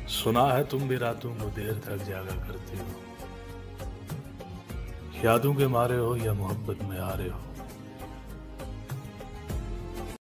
सुना है तुम भी रातों को देर तक जागा करती हो, यादों के मारे हो या मोहब्बत में हारे हो।